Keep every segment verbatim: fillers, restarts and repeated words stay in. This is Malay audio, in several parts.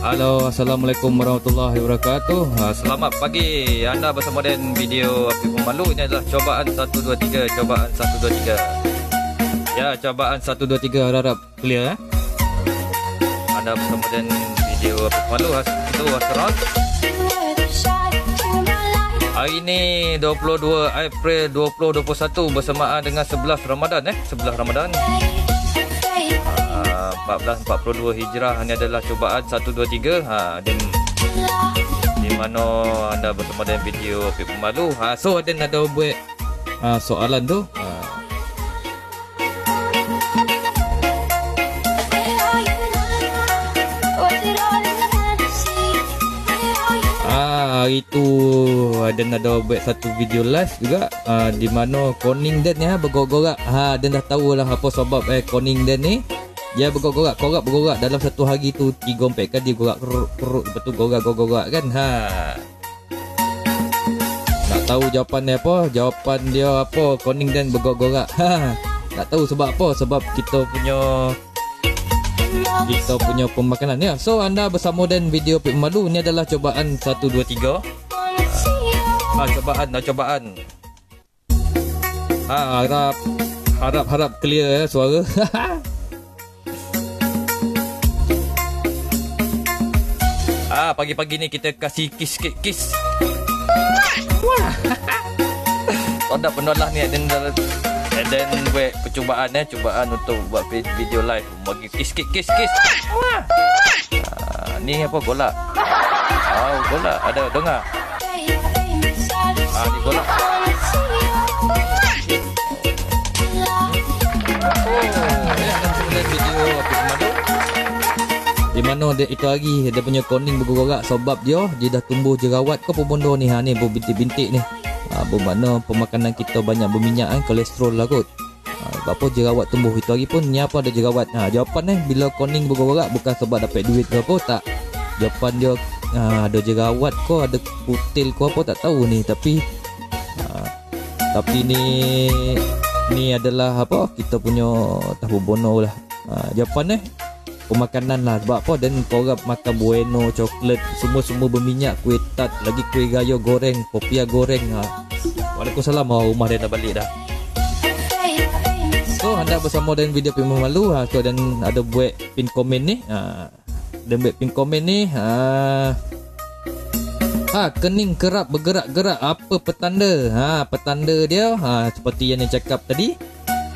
Halo, Assalamualaikum warahmatullahi wabarakatuh. Ha, selamat pagi. Anda bersama dengan video Api Pemalu. Ini adalah cobaan satu dua tiga. Cobaan satu dua tiga. Ya, cobaan satu dua tiga. Harap clear eh? Anda bersama dengan video Api Pemalu. Itu Wasron. Hari ini dua puluh dua April dua ribu dua puluh satu bersamaan dengan sebelas Ramadan eh sebelas Ramadan. empat belas empat puluh dua Hijrah. Ini adalah cubaan satu dua tiga. Ha, di, di mana anda bersama dengan video Api Pemalu. Ha, so ada ada buat ha, soalan tu. Ha. Ah, hari tu ada ada buat satu video live juga ha, di mana Koning Dan ya bergorak-gorak. Ha, dan dah tahu lah apa sebab eh Koning Dan ni. Dia bergorak-gorak, korak bergorak dalam satu hari tu tiga empat kali dia gorak keruk-keruk, lepas tu gorak-gorak kan. Ha. Nak tahu jawapan dia apa? Jawapan dia apa? Koning Dan bergorak-gorak. Ha. Nak tahu sebab apa? Sebab kita punya kita punya pemakanan ya. So anda bersama dan video Api Pemalu. Ini adalah cobaan satu dua tiga. Ha, cobaan, dah cobaan. Ha, harap harap harap clear ya suara. Ah, pagi-pagi ni kita kasih kiss sikit kiss. Wah. Todak pendolah ni dan dan buat percubaan eh, cubaan untuk buat video live bagi kiss sikit kiss kiss. Wah. Ah, ni apa golak? Oh, golak ada dengar. Ah, ni golak. Di mana dia itu hari dia punya koning bergorak sebab dia dia dah tumbuh jerawat ke apa benda ni ha ni bintik-bintik ni. Ha bermakna pemakanan kita banyak berminyak kan, kolesterol lah kot. Ha apa jerawat tumbuh itu hari pun ni apa ada jerawat. Ha jawapan eh bila koning bergorak bukan sebab dapat duit ke apa tak. Jawapan dia ha, ada jerawat ke ada kutil ke apa tak tahu ni tapi ha, tapi ni ni adalah apa kita punya tahu bono lah. Ha jawapan eh pemakanan lah sebab apa dan korang makan bueno, coklat semua-semua berminyak, kuih tart lagi kuih gayo goreng, popia goreng ha. Waalaikumsalam, oh, rumah dia dah balik dah. So anda bersama dengan video Api Pemalu ha, so dan ada buat pin komen ni ha. Dan buat pin komen ni ha. Ha kening kerap bergerak-gerak apa petanda ha petanda dia ha seperti yang dia cakap tadi.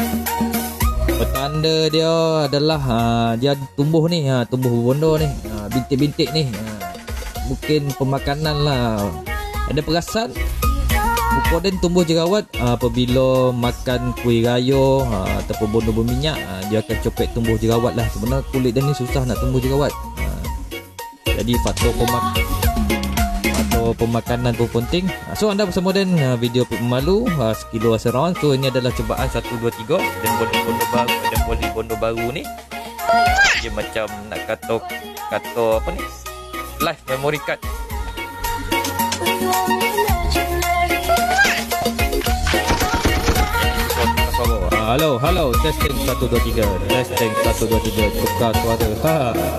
Petanda dia adalah ha, dia tumbuh ni ha, tumbuh bondo ni ha, bintik-bintik ni ha, mungkin pemakanan lah. Ada perasan buku dan tumbuh jerawat ha, apabila makan kuih rayo ha, ataupun bondo berminyak ha, dia akan copet tumbuh jerawat lah. Sebenarnya kulit dia ni susah nak tumbuh jerawat ha, jadi faktor pemakanan faktor pemakanan pun penting ha, so anda bersama dengan uh, video Api Pemalu uh, sekilo asaran. So ini adalah cubaan satu dua tiga dan bondo-bondo baru dan bondo baru ni dia macam nak kata kata apa ni live memory card. uh, halo halo testing satu dua tiga testing satu dua tiga tukar suara ha.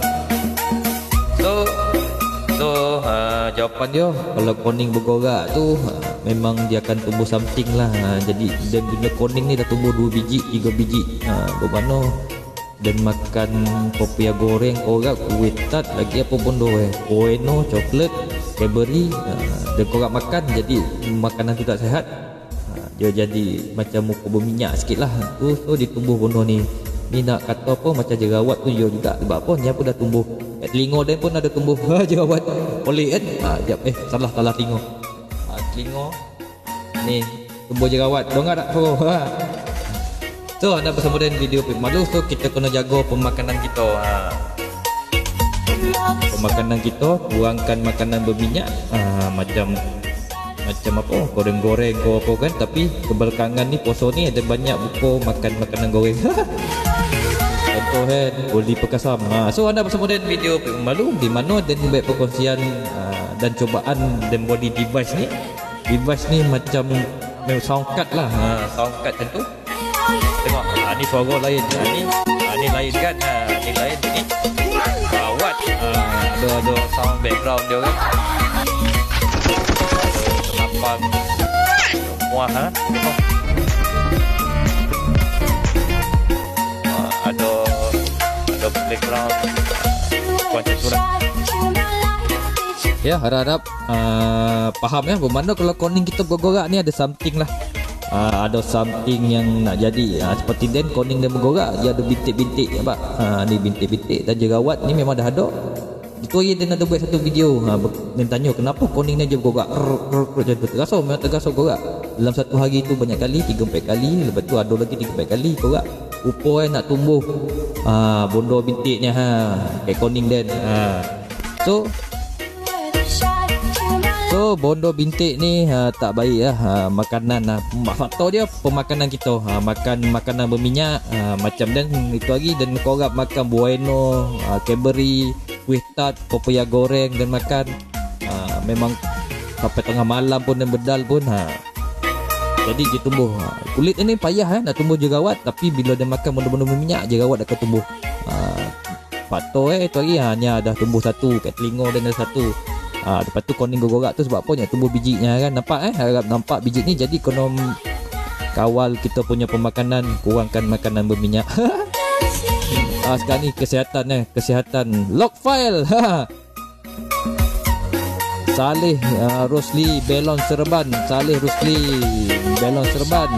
So So ha, jawapan dia kalau koning bergorak tu ha, memang dia akan tumbuh something lah ha, jadi dan bila koning ni dah tumbuh dua biji tiga biji ha, bermakna dan makan popia goreng korak kuih tart lagi apa bondo eh bueno coklat Cadbury ha, dan korak makan jadi makanan tu tak sihat ha, dia jadi macam muka berminyak sikit lah tu so dia tumbuh bondo ni. Ni nak kata apa macam jerawat tu dia juga sebab apa ni apa dah tumbuh kat telinga dan pun ada tumbuh ha, jerawat oleh kan ha, jap, eh salah salah telinga ha, telinga ni tumbuh jerawat dengar tak so ha. So anda bersama dengan video Api Pemalu. So kita kena jaga pemakanan kita ha. Pemakanan kita kurangkan makanan berminyak ha, macam macam apa goreng-goreng ko apa kan tapi kebelakangan ni poso ni ada banyak buku makan makanan goreng. Contoh kan Oli Perkasam ha. So anda bersama dengan video Api Pemalu di mana dan buat perkongsian uh, dan cobaan dan body device ni. Device ni macam soundcard lah ha, soundcard tentu. Tengok ha, ni suara lain ha, ni ha, ni lain kan ha, ni lain ni bawat ha, ada ada background dia kan. Kenapa semua ha? Tengok. Uh, ada ada background kuasa surat. Ya, harap-harap uh, faham ya bermakna kalau koning kita bergorak ni ada something lah. Uh, ada something yang nak jadi. Uh, seperti den koning dia bergorak, dia ada bintik-bintik apa? Uh, ni bintik-bintik dan jerawat ni memang dah ada. Itu lagi dia nak buat satu video. Ha, dia tanya kenapa koning ni je bergorak. Terasa memang terasa gorak. Dalam satu hari tu banyak kali, tiga empat kali, lepas tu ada lagi tiga empat kali gorak. Rupa nak tumbuh uh, bondo bintiknya ha, kayak koning den. Ha. So So bondo bintik ni ha, tak baik lah ha, makanan ha. Faktor dia pemakanan kita ha, makan makanan berminyak ha, macam dan itu lagi dan korang makan bueno, ha, Cadbury, kuih tart, papaya goreng dan makan ha, memang sampai tengah malam pun dan bedal pun ha. Jadi dia tumbuh ha. Kulit ni payah ha, nak tumbuh jerawat, tapi bila dia makan benda-benda berminyak jerawat akan tumbuh ha. Faktor eh itu lagi ha, hanya dah tumbuh satu kat telinga dan ada satu. Ah, lepas tu koning gorak tu sebab apa? Tumbuh bijinya kan. Nampak eh? Harap nampak biji ni. Jadi kena kawal kita punya pemakanan, kurangkan makanan berminyak. ah, sekarang ni kesihatan eh, kesihatan. Lock file. Saleh uh, Rosli Belon Serban, Saleh Rosli Belon Serban.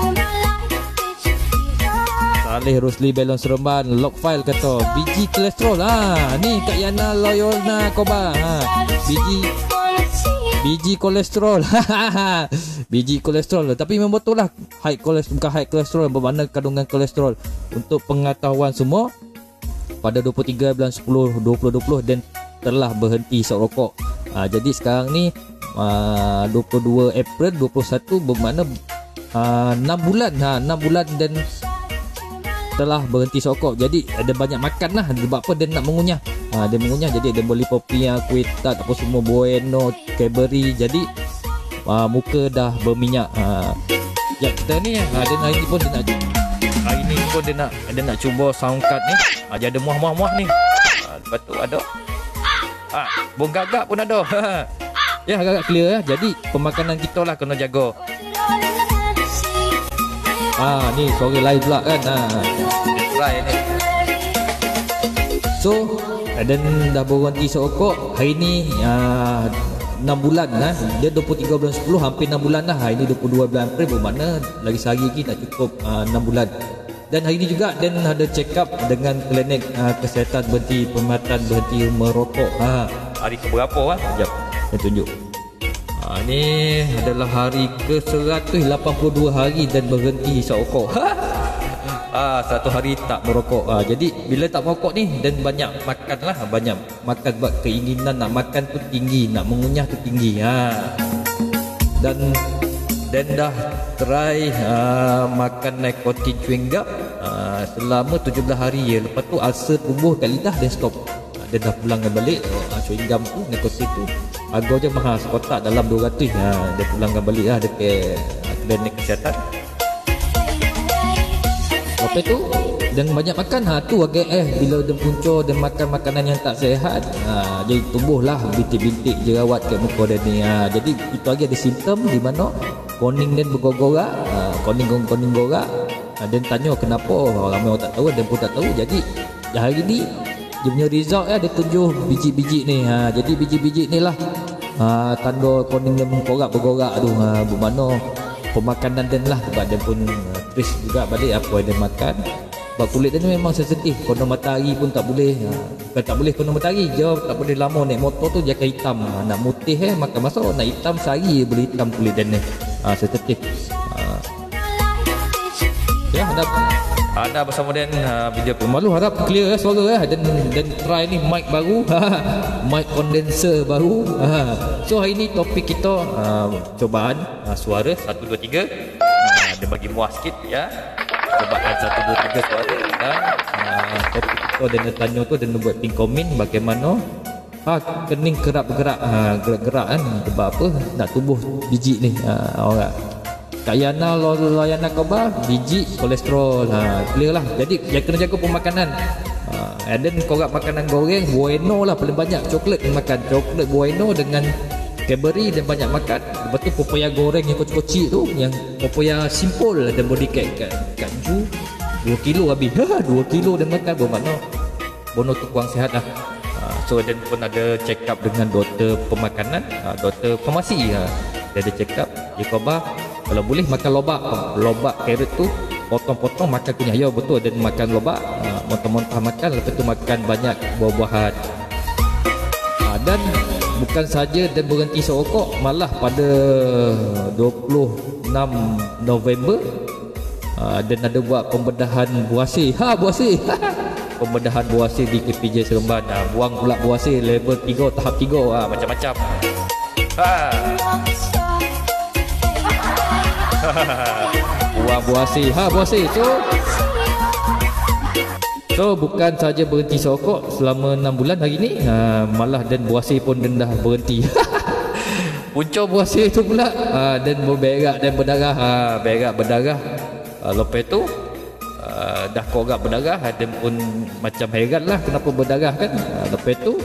Saleh Rosli Belon Serban lock file kata biji kolesterol. Ha, ni Kak Yana Loyolna Koba. Ha, biji biji kolesterol. Biji kolesterol. Tapi memang betul lah high kolesterol, bukan high kolesterol, bermakna kandungan kolesterol. Untuk pengetahuan semua, pada dua puluh tiga bulan sepuluh dua ribu dua puluh dan telah berhenti isap rokok. Ha, jadi sekarang ni uh, dua puluh dua April dua ribu dua puluh satu bermakna uh, enam bulan ha, enam bulan dan telah berhenti sokok. Jadi ada banyak makan lah. Sebab apa dia nak mengunyah ha, dia mengunyah jadi dia boleh papaya, kuih tart apa semua, bueno, Cadbury. Jadi ha, muka dah berminyak ha. Ya kita ni ha, dia hari ni pun dia nak hari ni pun dia nak dia nak cuba sound card ni ha, dia ada muah-muah-muah ni ha, lepas tu ada ha, bong gagak pun ada. Ya agak clear ya. Jadi pemakanan kita lah kena jaga. Ah ni sorry live pula kan. Ha. Try ni. So dan dah berhenti sokok hari ni uh, enam bulan lah. Dia dua puluh tiga bulan sepuluh hampir enam bulan dah. Hari ni dua puluh dua bulan April bermakna lagi sehari lagi tak cukup uh, enam bulan. Dan hari ni juga dan ada check up dengan klinik uh, kesihatan berhenti perkhidmatan berhenti merokok. Ha. Hari ke berapa ah? Jap. Saya tunjuk. Ha, ni adalah hari ke seratus lapan puluh dua hari dan berhenti isap rokok. Ah, satu hari tak merokok. Ah, jadi bila tak merokok ni dan banyak makan lah, banyak makan buat keinginan nak makan tu tinggi, nak mengunyah tu tinggi. Ha. Dan dan dah try uh, makan nikotin chewing gum uh, selama tujuh belas hari ya. Lepas tu ulcer tumbuh kat lidah dan stop. Uh, dia dah pulang balik uh, chewing gum tu, nikotin tu. Harga je mahal, sekotak dalam dua ratus. Ha, dia pulangkan balik lah dekat klinik kesihatan. Lepas tu dan banyak makan ha tu agak eh bila dia punca dan makan makanan yang tak sihat ha, jadi tumbuhlah bintik-bintik jerawat kat muka dia ni. Ha, jadi itu lagi ada simptom di mana koning dan bergorak, ha, koning koning gorak. Ha, dan tanya kenapa, orang ramai orang tak tahu dan pun tak tahu. Jadi hari ni dia punya result ya, dia tunjuk biji-biji ni. Ha, jadi biji-biji ni lah ha, tanda koning dia bergorak bergorak tu. Ha, bermakna pemakanan dia lah, sebab dia pun uh, trace juga balik apa yang dia makan. Sebab kulit dia ni memang sensitif, kena matahari pun tak boleh. Ha, bukan tak boleh kena matahari je, tak boleh lama naik motor tu dia akan hitam. Ha, nak mutih eh makan masuk, nak hitam sehari boleh hitam kulit dia ni. Ha, sensitif. Ha. Ya, anda anda bersama dan uh, video pemalu harap clear ya suara ya. Dan dan try ni mic baru, mic condenser baru. Ha. So hari ni topik kita uh, cobaan uh, suara satu dua tiga. Uh, dia bagi muah sikit ya. Cobaan satu dua tiga suara dan uh, topik kita dan tanya tu dan buat pin komen bagaimana ha, kening kerap bergerak, ha, gerak-gerak kan sebab apa nak tumbuh biji ni. Ha, orang Kak Yana Loyana Koba biji kolesterol. Ha, clear lah. Jadi dia kena jaga pemakanan. Ha, And then korang makanan goreng Bueno lah paling banyak. Coklat makan coklat Bueno dengan Cadbury dan banyak makan. Lepas tu popoya goreng yang kocik-kocik tu, yang popoya simple dan body cake kat, kat Ju dua kilo habis. dua kilo dan makan bermakna Bono tu kurang sihat lah. uh, So dan pun ada check up dengan doktor pemakanan, uh, doktor farmasi. uh, Dia ada check up, dia khabar kalau boleh makan lobak. Lobak carrot tu potong-potong makan kunyah. Ya betul, dan makan lobak, uh, montah-montah makan. Lepas tu makan banyak buah-buahan. uh, Dan bukan saja dan berhenti serokok, malah pada dua puluh enam November uh, dan ada buat pembedahan buasir. Ha buasir. Pembedahan buasir di K P J Seremban. Ha, buang pula buasir level tiga, tahap tiga. Ha, macam-macam. Ha. Buang buasir. Ha buasir. So So bukan saja berhenti serokok selama enam bulan hari ni, ha, malah dan buasir pun dah berhenti. Punca buasir tu pula, ha, dan berberak dan berdarah. Ha, berak berdarah. Ha, lepas tu uh, dah korak berdarah, dan pun macam heran lah kenapa berdarah kan. Ha, lepas tu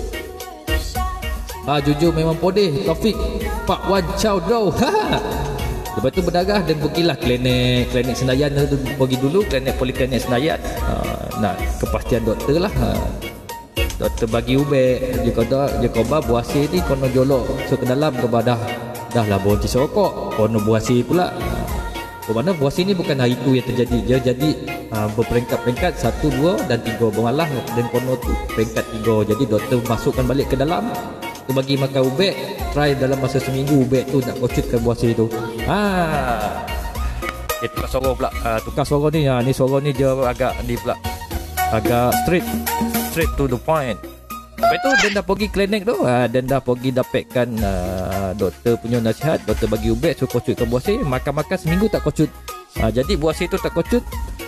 ha, jujur memang podeh Taufik Pak Wan Chow Dow. Lepas tu berdarah dan pergilah klinik klinik Senayan tu, pergi dulu klinik Poliklinik Senayan. Uh, nak kepastian doktor lah. Uh, doktor bagi ubek, dia kata dia khabar buasir ni kono jolok so ke dalam ke dah dah lah berhenti serokok, kono buasir pula. Uh, bermakna buasir ni bukan hari tu yang terjadi, dia jadi uh, berperingkat-peringkat satu, dua dan tiga bermalah, dan kono tu peringkat tiga. Jadi doktor masukkan balik ke dalam, tu bagi makan ubek, try dalam masa seminggu ubek tu nak kocutkan buasir tu. Ha. Eh, tukar suara pula. Uh, tukar suara ni, ha, ni suara ni dia agak ni pula. Agak straight, straight to the point. Lepas tu dia dah pergi klinik tu, ha, dan dah pergi dapatkan uh, doktor punya nasihat, doktor bagi ubek suruh kocutkan buasir, makan-makan seminggu tak kocut. Ha, jadi buasir tu tak kocut.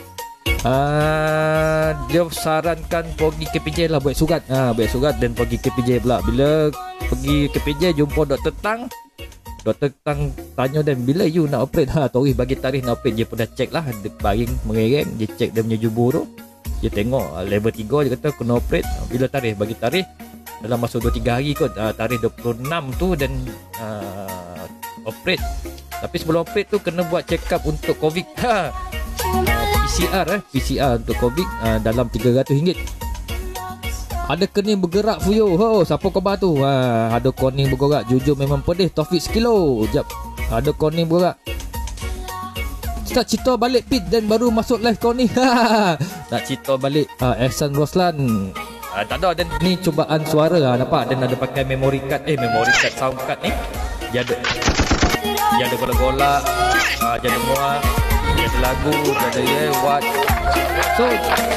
Uh, dia sarankan pergi K P J lah, buat surat. Ha, buat surat dan pergi K P J pula. Bila pergi K P J jumpa doktor Tang, doktor Tang tanya dia, bila you nak operate? Ha, Tori bagi tarikh nak operate. Dia pun dah check lah, dia baring mereng, dia check dia punya jubur tu, dia tengok level tiga, dia kata kena operate. Bila tarikh? Bagi tarikh dalam masa dua tiga hari kot. uh, Tarikh dua puluh enam tu dan uh, operate. Tapi sebelum operate tu kena buat check up untuk COVID. Ha, P C R eh P C R untuk COVID, uh, dalam tiga ratus ringgit. Ada kening bergerak Fuyo. Ho, siapa khabar tu? Ha, ada kening bergerak. Jujur memang pedih Taufik sekilo. Jap. Ada kening bergerak. Start cerita balik Pit dan baru masuk live kau ni. Nak cerita balik uh, Ehsan Roslan. Uh, tak ada, dan ni cubaan suara. Ha, nampak? Dan ada pakai memory card. Eh memory card sound card ni. Dia ada Dia ada golak-golak, uh, dia ada muak, dia ada lagu, dia ada yeah, what. So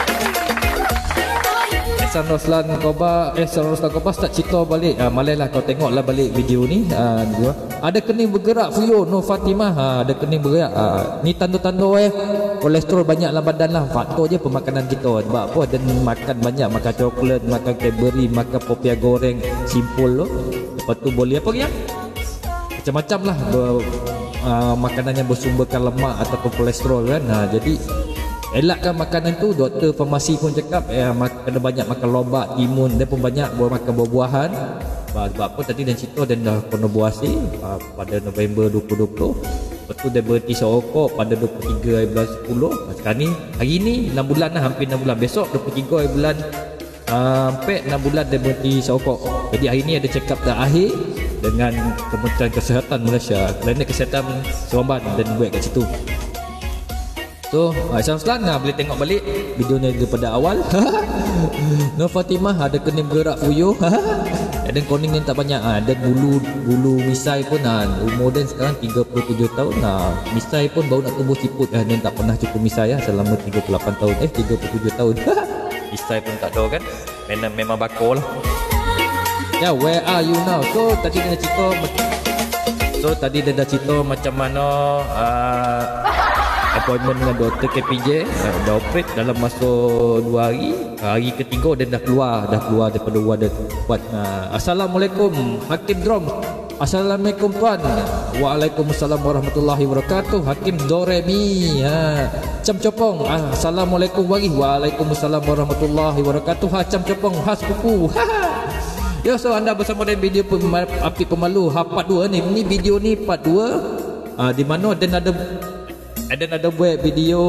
Ehsan Roslan Koba Ehsan Roslan Koba start cerita balik. uh, Malailah kau tengoklah balik video ni. uh, Ada kening bergerak Fuyo No Fatimah. uh, Ada kening bergerak. uh, Ni tanda-tanda eh kolesterol banyak dalam badan lah. Faktor je pemakanan kita. Sebab apa? Dan makan banyak, makan coklat, makan Cadbury, makan popiah goreng simple tu. Lepas tu boleh apa ya, macam-macam lah ber, uh, makanan yang bersumberkan lemak ataupun kolesterol kan. uh, Jadi elakkan makanan tu. Doktor farmasi pun cakap eh, kena banyak makan lobak, timun, dan pun banyak buah makan buah-buahan. Sebab apa tadi dan cerita dan dah kena buasir uh, pada November dua ribu dua puluh. Lepas tu dia berhenti serokok pada dua puluh tiga hari bulan sepuluh. Sekarang ni hari ni enam bulan lah, hampir enam bulan. Besok dua puluh tiga hari bulan uh, empat, enam bulan dia berhenti serokok. Jadi hari ni ada check up terakhir dengan Kementerian Kesihatan Malaysia, Klinik Kesihatan Seremban, dan buat kat situ. So Aisyah Roslan, nah, boleh tengok balik video ni daripada awal. Nur Fatimah ada kening bergerak Fuyo. Dan koning yang tak banyak. ha. Dan bulu bulu misai pun ha. Umur dan sekarang tiga puluh tujuh tahun. ha. Misai pun baru nak tumbuh siput. ha. Dan tak pernah cukup misai ha. selama tiga puluh lapan tahun. Eh tiga puluh tujuh tahun. Misai pun tak ada kan. Memang, memang bakor lah. Ya, yeah, where are you now? So tadi dia dah cerita So tadi dia dah cerita macam mana uh, appointment dengan doktor K P J. uh, Dah operate dalam masa dua hari. Hari ketiga dia dah keluar Dah keluar daripada luar. Dia buat uh, Assalamualaikum Hakim Drom. Assalamualaikum tuan. Waalaikumsalam warahmatullahi wabarakatuh. Hakim Doremi. Ha. Cam Copong. Ah, Assalamualaikum wagi. Waalaikumsalam warahmatullahi wabarakatuh. Ha Cam Copong. Ha sepupu. Yo, so anda bersama dengan video Api Pemalu ha part dua ni. Ni video ni part dua. Ah, di mana dan ada ada ada buat video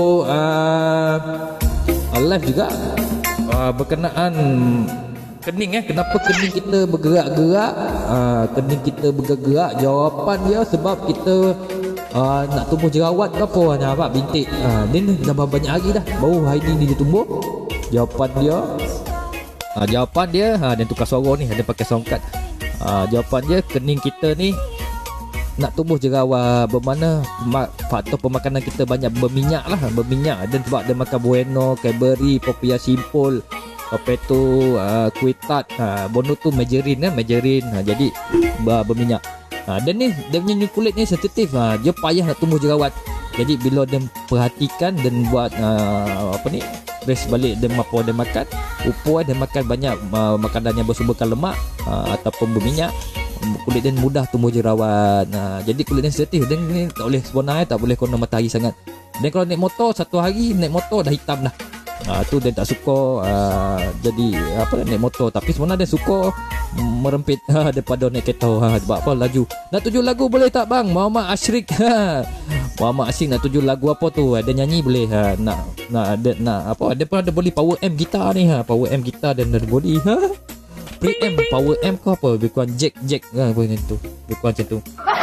ah uh, live juga uh, berkenaan kening eh kenapa kening kita bergerak-gerak, uh, kening kita bergerak. Jawapan dia sebab kita uh, nak tumbuh jerawat ke apa hanya apa bintik. Uh, ni dah banyak hari dah baru hari ni dia tumbuh. Jawapan dia uh, jawapan dia ha dia tukar suara ni, ada pakai sound card. Uh, jawapan dia kening kita ni nak tumbuh jerawat bermakna faktor pemakanan kita banyak berminyak lah, berminyak. Dan sebab dia makan bueno, Cadbury, Popia Simpul, lepas tu uh, kuih tart, uh, bono tu margarine kan, margarine. Uh, jadi uh, berminyak. Uh, dan ni dia punya kulit ni sensitif, uh, dia payah nak tumbuh jerawat. Jadi bila dia perhatikan dan buat uh, apa ni, trace balik dia apa dia makan, upur dia makan banyak uh, makanan yang bersumberkan lemak uh, ataupun berminyak, kulit dia mudah tumbuh jerawat. Nah, jadi kulit dia sensitif. Dan ni tak boleh sebenarnya tak boleh kena matahari sangat. Dan kalau naik motor satu hari naik motor dah hitam dah. Ah, tu dia tak suka uh, jadi apa naik motor. Tapi sebenarnya dia suka merempit ha, daripada naik kereta ha, sebab apa laju. Nak tuju lagu boleh tak bang? Muhammad Ashrik. Ha. Muhammad Ashrik nak tuju lagu apa tu? Ada nyanyi boleh ha. Nak nak ada nak apa? Dia pun ada boleh power amp gitar ni ha. Power amp gitar dan ada boleh ha. Preamp, power amp ke apa? Lebih kurang jack jack ha, apa macam tu. Lebih kurang macam tu.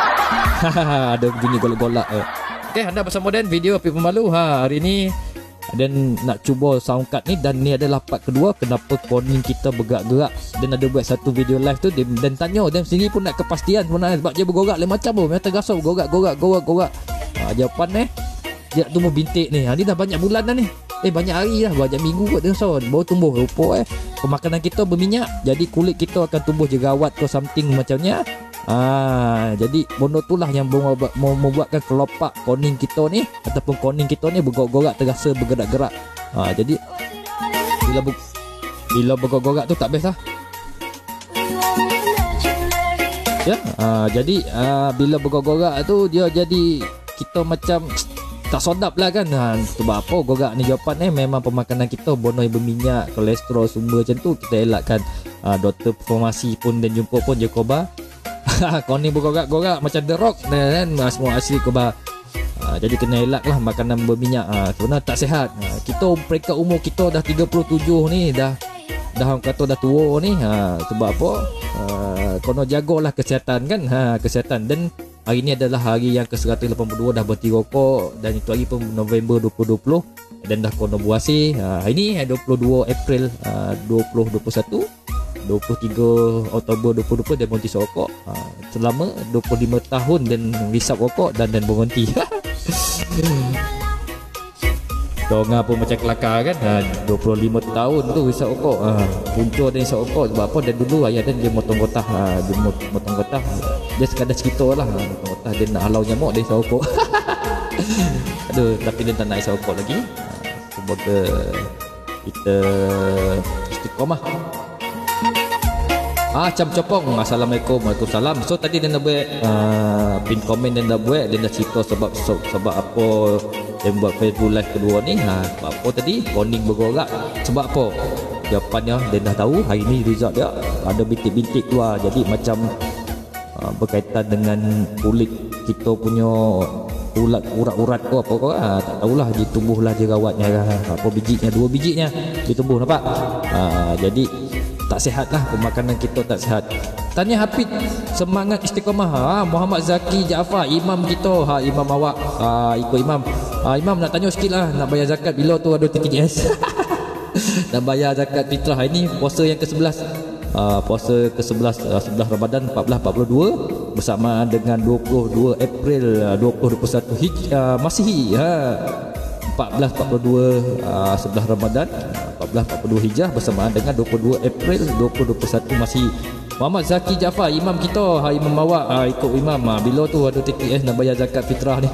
Ada bunyi golak-golak eh. Okey, anda bersama dengan video Api Pemalu ha hari ni. Dan nak cuba sound card ni. Dan ni adalah part kedua kenapa koning kita bergerak-gerak. Dan ada buat satu video live tu dia, dan tanya dan sendiri pun nak kepastian sebenarnya sebab dia bergorak lain macam pun. Memang tergasau gorak gorak gorak gorak. Ha, jawapan eh dia nak tumbuh bintik ni. Ha, ni dah banyak bulan dah ni. Eh banyak hari dah, banyak minggu kot dia so, baru tumbuh rupa eh. Pemakanan kita berminyak, jadi kulit kita akan tumbuh jerawat ke something macamnya. Ah, jadi benda tu lah yang mau membuatkan kelopak koning kita ni ataupun koning kita ni bergorak-gorak, terasa bergerak-gerak. Ah, jadi bila bu- bila bergorak-gorak tu tak best lah. Ya, ah, jadi ah, bila bergorak-gorak tu dia jadi kita macam tak sedap lah kan. Ha, sebab apa gorak ni jawapan eh memang pemakanan kita bonoi berminyak, kolesterol semua macam tu kita elakkan. Ha, doktor farmasi pun dan jumpa pun je koba. Kau ni bergorak-gorak macam The Rock kan, semua asli koba. Ha, jadi kena elak lah makanan berminyak. Ha, sebenarnya tak sihat. Ha, kita peringkat umur kita dah tiga puluh tujuh ni dah dah orang kata dah tua ni. Ha, sebab apa? Ha, kena jagalah kesihatan kan. Ha, kesihatan. Dan hari ni adalah hari yang ke seratus lapan puluh dua dah berhenti rokok. Dan itu hari pun November dua ribu dua puluh. Dan dah kena buasi. Ha, hari ni dua puluh dua April uh, dua ribu dua puluh satu, dua puluh tiga Oktober dua ribu dua puluh dia berhenti rokok. Ha, selama dua puluh lima tahun dan risap rokok dan dan berhenti. Tonga pun macam kelakar kan. Ha, dua puluh lima tahun tu risap rokok. Ha, punca dia risap rokok sebab apa? Dan dulu ayah dan dia motong getah. Ha, dia motong getah. Dia sekadar cerita lah. Ha, motong getah dia nak halau nyamuk dia risap rokok. Aduh, tapi dia tak nak risap rokok lagi. Ha, semoga kita istiqomah. Ah, Cam Copong. Assalamualaikum. Waalaikumsalam. So tadi dia nak buat uh, pin komen dia nak buat, dia nak cerita sebab so, sebab apa dia buat Facebook live kedua ni. Ha, sebab apa tadi koning bergorak. Sebab apa? Jawapannya dia dah tahu. Hari ni result dia ada bintik-bintik keluar. Jadi macam uh, berkaitan dengan kulit kita punya ulat urat-urat ke apa ke. Ha, tak tahulah dia tumbuhlah jerawatnya apa bijinya, dua bijinya dia tumbuh nampak. Ha, jadi tak sihat lah, pemakanan kita tak sihat. Tanya Hafid, semangat istiqamah. Ha, Muhammad Zaki Jaafar, imam kita. Ha, imam awak. Ha, ikut imam. Ha, imam nak tanya sikit lah, nak bayar zakat bila tu ada T T S. Nak bayar zakat fitrah. Ini puasa yang ke sebelas. Ha, puasa ke sebelas, uh, sebelas Ramadan empat belas empat puluh dua bersamaan dengan dua puluh dua April uh, dua ribu dua puluh satu Hij uh, Masihi. Ha, empat belas empat puluh dua uh, sebelas Ramadan empat belas empat puluh dua Hijrah bersamaan dengan dua puluh dua April dua ribu dua puluh satu Masihi. Muhammad Zaki Jaafar, imam kita. Ha, imam awak. Ha, ikut imam. Ha, bila tu ada T T S nak bayar zakat fitrah ni.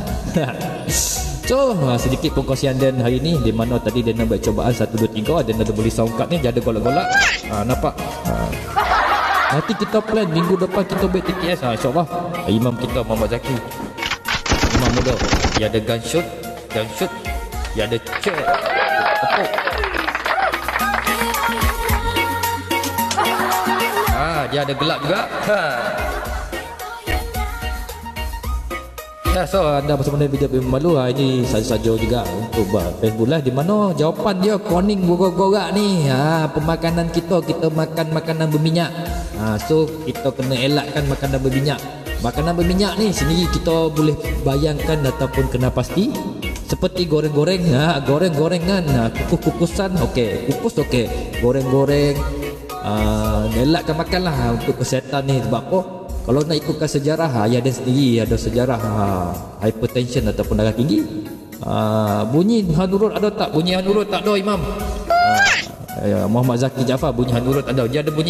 So ha, sedikit perkongsian dan hari ni di mana tadi dia nak buat cubaan satu dua tiga dan ada boleh sound card ni, dia ada golak-golak. Ha, nampak? Ha. Nanti kita plan minggu depan kita buat T T S ha, insyaAllah. Imam kita Muhammad Zaki, imam muda. Dia ada gunshot, gunshot. Dia ada chair, tepuk. Ah, dia ada gelap juga. Ha. Ya, so anda bersama dengan video malu ha, ini saja-saja juga untuk Facebook lah, di mana jawapan dia koning gorak-gorak ni. Ha, pemakanan kita kita makan makanan berminyak. Ha, so kita kena elakkan makanan berminyak. Makanan berminyak ni sendiri kita boleh bayangkan ataupun kena pasti seperti goreng-goreng, ha, goreng-gorengan, ha, kukus-kukusan, okey, kukus okey, goreng-goreng, uh, elakkan makanlah untuk kesihatan ni. Sebab apa? Kalau nak ikutkan sejarah, ha, ya ada sendiri ada sejarah ha, hypertension ataupun darah tinggi. Ha, bunyi hanurut ada tak? Bunyi hanurut tak ada Imam. Ha, ya, Muhammad Zaki Jaafar bunyi hanurut ada. Dia ada bunyi.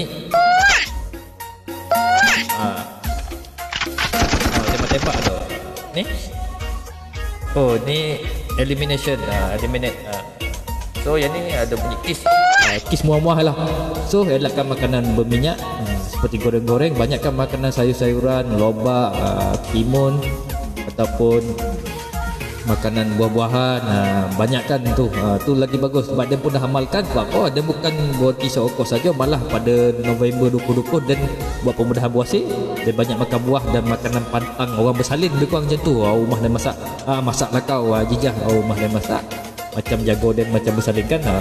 Ha. Ha, tembak-tembak ada. Ni. Oh, ni elimination. Ha, eliminate. Ha. So yang ni ada bunyi kiss. Ha, kiss muah-muah lah. So elakkan makanan berminyak. Ha, seperti goreng-goreng, banyakkan makanan sayur-sayuran, lobak, uh, timun ataupun makanan buah-buahan. Uh, banyakkan tu, uh, tu lagi bagus sebab dia pun dah amalkan. Sebab oh, dia bukan berhenti seokor saja, malah pada November dua ribu dua puluh dan buat pemudahan puasa, dia banyak makan buah dan makanan pantang. Orang bersalin lebih kurang macam tu. Uh, rumah dia masak, uh, masak lah kau, uh, jijah uh, rumah dia masak macam jago dan macam bersalin kan. Uh.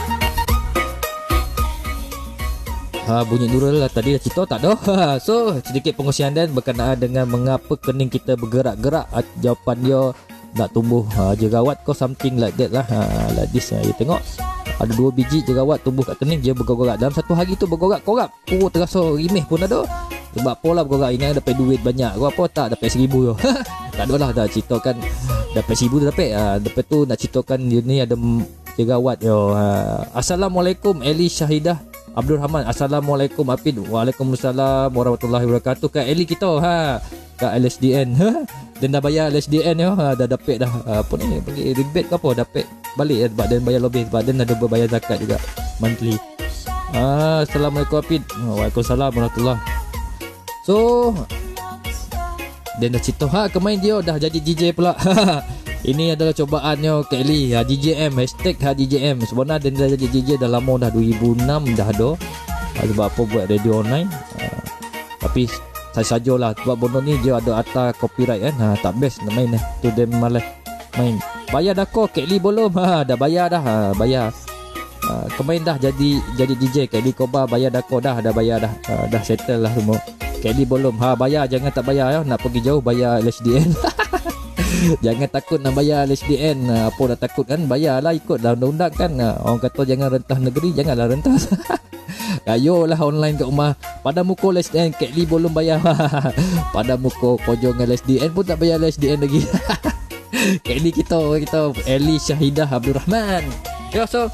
Ha, bunyi Nurul lah tadi dah cerita tak dah. Ha, so sedikit pengosian dan berkenaan dengan mengapa kening kita bergerak-gerak. Ha, jawapan dia nak tumbuh ha, jerawat ko something like that lah. Ha, like this ha, you tengok ada dua biji jerawat tumbuh kat kening, dia bergerak dalam satu hari tu bergerak-gerak. Oh, terasa rimeh pun ada. Sebab apa lah bergerak, ingat dapat duit banyak kau apa tak dapat seribu yo. Tak ada lah dah ceritakan dapat seribu tu dapat. Ha, lepas tu nak ceritakan dia ni ada jerawat yo. Ha, Assalamualaikum Eli Syahidah Abdul Rahman. Assalamualaikum Apid. Waalaikumsalam warahmatullahi wabarakatuh. Kak Eli kita ha, Kak L S D N. Dan dah bayar L S D N ya. Ha, dah dapat dah apa ni bagi rebate ke apa dapat balik ya, sebab dia bayar lebih sebab dia ada berbayar zakat juga monthly. Ha, Assalamualaikum Apid. Waalaikumsalam warahmatullahi. So dia dah cerita ha kemain dia dah jadi D J pula. Ini adalah cobaannya Kak Eli ha, D J M hashtag ha, D J M. Sebenarnya dia dah jadi D J dah lama dah, dua ribu enam dah ada ha, sebab apa buat radio online ha, tapi saya sajalah sebab bono ni dia ada atas copyright kan ha, tak best nak main tu dia malas main. Bayar dah kau Kak Eli belum? Ha, dah bayar dah ha, bayar ha, kemain dah jadi jadi D J Kak Eli Koba bayar dah kau dah dah bayar dah ha, dah settle lah semua. Kak Eli belum ha, bayar jangan tak bayar ya, nak pergi jauh bayar L S D N. Jangan takut nak bayar L S D N. Apa dah takut kan, bayarlah ikut dalam undang-undang kan. Orang kata jangan rentah negeri, janganlah rentah. Ayolah online kat rumah. Pada muka L S D N Kak Eli belum bayar. Pada muka kojong L S D N pun tak bayar L S D N lagi. Kak Eli kita kita Eli Syahidah Abdul Rahman. Ya so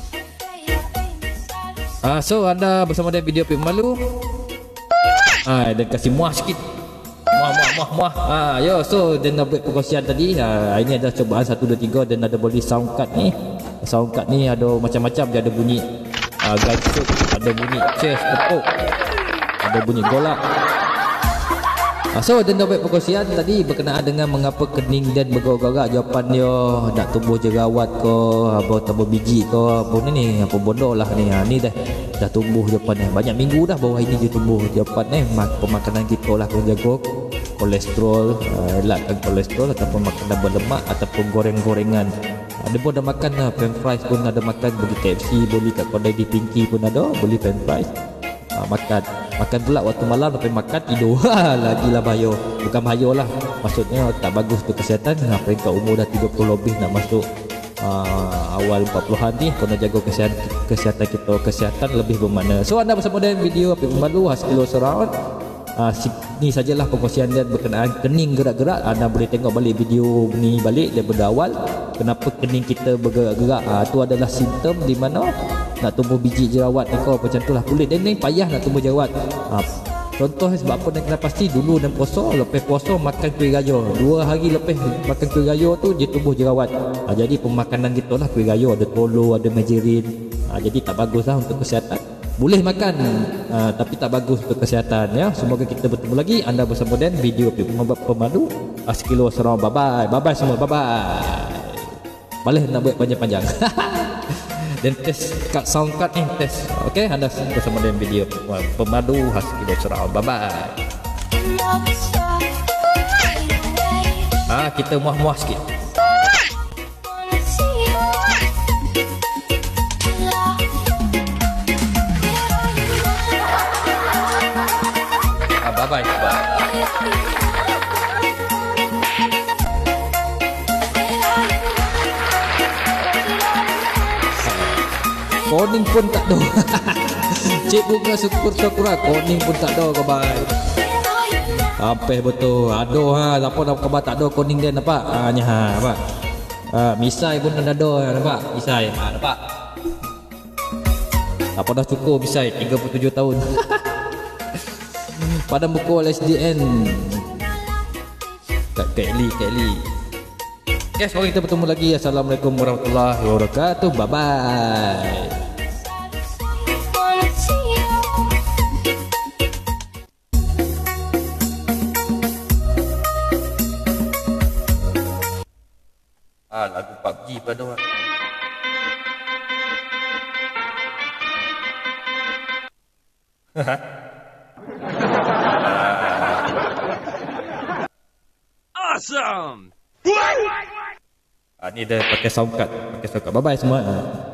Ah so anda bersama dengan video Pik Malu. Ah dan kasih muah sikit. Muah muah muah muah. Ah yo so dan nak buat perkongsian tadi. Ah ini ada cubaan satu dua tiga dan ada boleh sound card ni. Sound card ni ada macam-macam, dia ada bunyi ah gunshot, ada bunyi chest tepuk, ada bunyi golak. Ah, so dan nak buat perkongsian tadi berkenaan dengan mengapa kening dan bergerak-gerak. Jawapan dia nak tumbuh jerawat ke, apa tambah biji ke, apa ni ni, apa bodoh lah ni. Ha, ni dah dah tumbuh jawapan ni. Banyak minggu dah bawah ini dia tumbuh jawapan ni. Pemakanan kita lah kena jaga kolesterol, uh, elakkan kolesterol ataupun makanan berlemak ataupun goreng-gorengan. Ada pun ada makan lah, french fries pun ada makan, beli K F C, beli kat kedai di Pinky pun ada, beli french fries. Uh, makan makan pula waktu malam lepas makan tidur. Lagilah bahaya. Bukan bahaya lah, maksudnya tak bagus untuk kesihatan. Nah, peringkat umur dah tiga puluh lebih nak masuk uh, awal empat puluhan ni, kena jaga kesihatan, kesihatan kita, kesihatan lebih bermakna. So anda bersama dengan video Apik Pembalu Haskilo Surround. Uh, ni sajalah perkongsian dan berkenaan kening gerak-gerak. Anda boleh tengok balik video ni balik daripada awal, kenapa kening kita bergerak-gerak. Uh, tu adalah simptom di mana nak tumbuh biji jerawat ni kau macam tu lah. Kulit dia ni payah nak tumbuh jerawat. uh, Contoh sebab apa nak kena pasti dulu dan puasa, lepas puasa makan kuih raya, dua hari lepas makan kuih raya tu dia tumbuh jerawat. Ha, jadi pemakanan kita lah kuih raya, ada tolo, ada margarin. Ha, jadi tak bagus lah untuk kesihatan. boleh makan, uh, tapi tak bagus untuk kesihatan ya. Semoga kita bertemu lagi. Anda bersama Dan video pemadu Askilo Serang. Bye bye. Bye bye semua. Bye bye. Boleh nak buat panjang-panjang. Dan test kat sound card ni test. Okey, anda bersama Dan video pemadu Askilo Serang. Bye bye. Ah, kita muah-muah sikit. Ah, bye bye. Bye. Koning pun tak ada. Cik bunga syukur syukur koning pun tak ada. Bye. Sampai betul. Aduh ha, siapa nak khabar tak ada koning dia nampak? Ah nya ha, nampak. Ah misai pun ada ada nampak? Misai. Ha nampak. Apa dah cukup misai tiga puluh tujuh tahun. Pada buku S D N. Kak Kelly, Kelly. Guys, mari kita bertemu lagi. Assalamualaikum warahmatullahi wabarakatuh. Bye bye. Ah, lagu P U B G pada orang. Awesome. Ah, ni dah pakai sound card, pakai sound card. Bye bye semua.